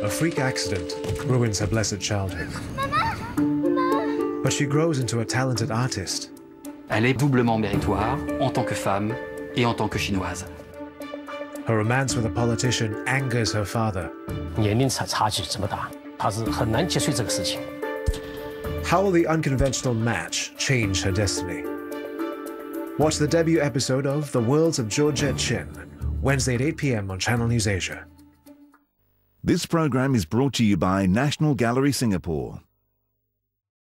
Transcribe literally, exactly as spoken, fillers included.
A freak accident ruins her blessed childhood. But she grows into a talented artist. Elle est doublement méritoire en tant que femme et en tant que chinoise. Her romance with a politician angers her father. 年龄差差距这么大，她是很难接受这个事情。 How will the unconventional match change her destiny? Watch the debut episode of The Worlds of Georgette Chen, Wednesday at eight p m on Channel NewsAsia. This program is brought to you by National Gallery Singapore.